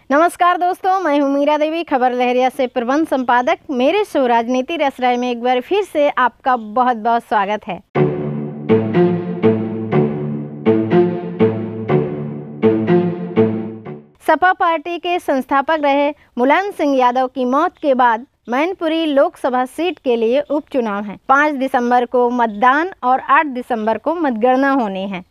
नमस्कार दोस्तों, मैं हूं मीरा देवी, खबर लहरिया से प्रबंध संपादक। मेरे शो राजनीति रसराय में एक बार फिर से आपका बहुत बहुत स्वागत है। सपा पार्टी के संस्थापक रहे मुलायम सिंह यादव की मौत के बाद मैनपुरी लोकसभा सीट के लिए उपचुनाव है। 5 दिसंबर को मतदान और 8 दिसंबर को मतगणना होनी है।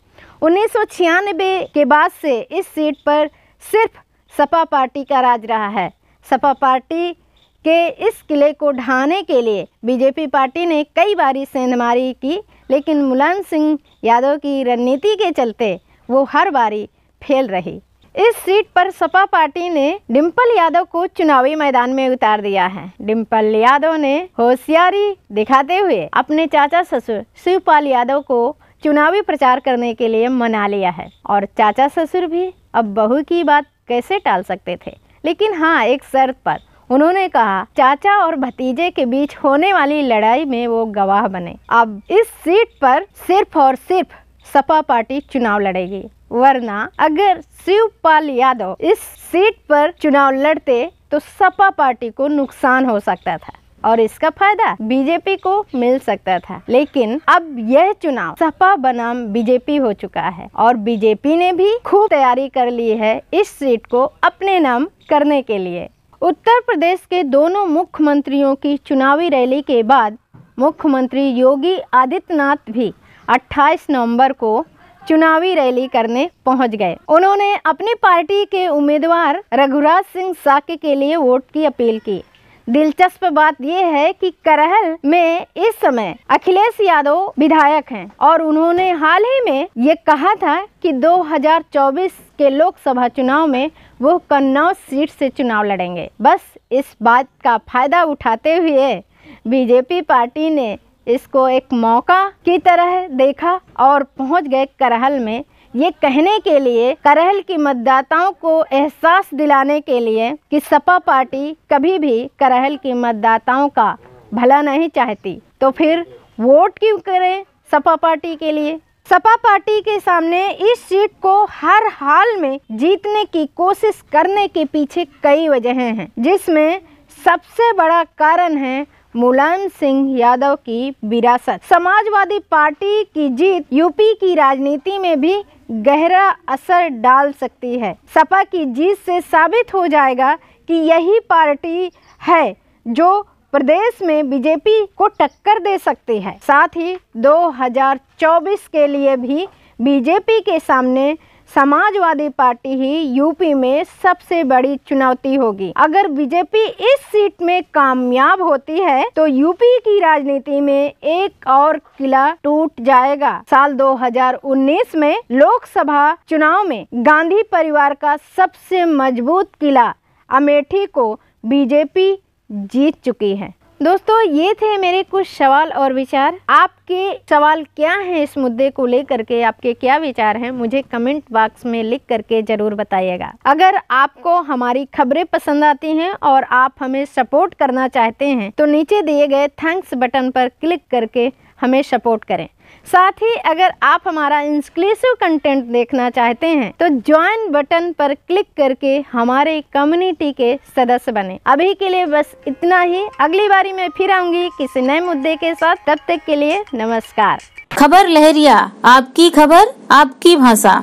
1996 के बाद से इस सीट पर सिर्फ सपा पार्टी का राज रहा है। सपा पार्टी के इस किले को ढहाने के लिए बीजेपी पार्टी ने कई बारी सेंधमारी की, लेकिन मुलायम सिंह यादव की रणनीति के चलते वो हर बारी फेल रही। इस सीट पर सपा पार्टी ने डिम्पल यादव को चुनावी मैदान में उतार दिया है। डिम्पल यादव ने होशियारी दिखाते हुए अपने चाचा ससुर शिवपाल यादव को चुनावी प्रचार करने के लिए मना लिया है। और चाचा ससुर भी अब बहू की बात कैसे टाल सकते थे, लेकिन हाँ, एक शर्त पर। उन्होंने कहा चाचा और भतीजे के बीच होने वाली लड़ाई में वो गवाह बने। अब इस सीट पर सिर्फ और सिर्फ सपा पार्टी चुनाव लड़ेगी, वरना अगर शिवपाल यादव इस सीट पर चुनाव लड़ते तो सपा पार्टी को नुकसान हो सकता था और इसका फायदा बीजेपी को मिल सकता था। लेकिन अब यह चुनाव सपा बनाम बीजेपी हो चुका है और बीजेपी ने भी खूब तैयारी कर ली है इस सीट को अपने नाम करने के लिए। उत्तर प्रदेश के दोनों मुख्यमंत्रियों की चुनावी रैली के बाद मुख्यमंत्री योगी आदित्यनाथ भी 28 नवंबर को चुनावी रैली करने पहुंच गए। उन्होंने अपनी पार्टी के उम्मीदवार रघुराज सिंह साके के लिए वोट की अपील की। दिलचस्प बात यह है कि करहल में इस समय अखिलेश यादव विधायक हैं और उन्होंने हाल ही में ये कहा था कि 2024 के लोकसभा चुनाव में वो कन्नौज सीट से चुनाव लड़ेंगे। बस इस बात का फायदा उठाते हुए बीजेपी पार्टी ने इसको एक मौका की तरह देखा और पहुंच गए करहल में, ये कहने के लिए, करहल की मतदाताओं को एहसास दिलाने के लिए कि सपा पार्टी कभी भी करहल की मतदाताओं का भला नहीं चाहती। तो फिर वोट क्यों करें सपा पार्टी के लिए? सपा पार्टी के सामने इस सीट को हर हाल में जीतने की कोशिश करने के पीछे कई वजहें हैं, जिसमें सबसे बड़ा कारण है मुलायम सिंह यादव की विरासत। समाजवादी पार्टी की जीत यूपी की राजनीति में भी गहरा असर डाल सकती है। सपा की जीत से साबित हो जाएगा कि यही पार्टी है जो प्रदेश में बीजेपी को टक्कर दे सकती है। साथ ही 2024 के लिए भी बीजेपी के सामने समाजवादी पार्टी ही यूपी में सबसे बड़ी चुनौती होगी। अगर बीजेपी इस सीट में कामयाब होती है तो यूपी की राजनीति में एक और किला टूट जाएगा। साल 2019 में लोकसभा चुनाव में गांधी परिवार का सबसे मजबूत किला अमेठी को बीजेपी जीत चुकी है। दोस्तों, ये थे मेरे कुछ सवाल और विचार। आपके सवाल क्या हैं इस मुद्दे को लेकर के, आपके क्या विचार हैं, मुझे कमेंट बॉक्स में लिख करके जरूर बताइएगा। अगर आपको हमारी खबरें पसंद आती हैं और आप हमें सपोर्ट करना चाहते हैं तो नीचे दिए गए थैंक्स बटन पर क्लिक करके हमें सपोर्ट करें। साथ ही अगर आप हमारा एक्सक्लूसिव कंटेंट देखना चाहते हैं तो ज्वाइन बटन पर क्लिक करके हमारे कम्युनिटी के सदस्य बने। अभी के लिए बस इतना ही। अगली बारी मैं फिर आऊंगी किसी नए मुद्दे के साथ। तब तक के लिए नमस्कार। खबर लहरिया, आपकी खबर, आपकी भाषा।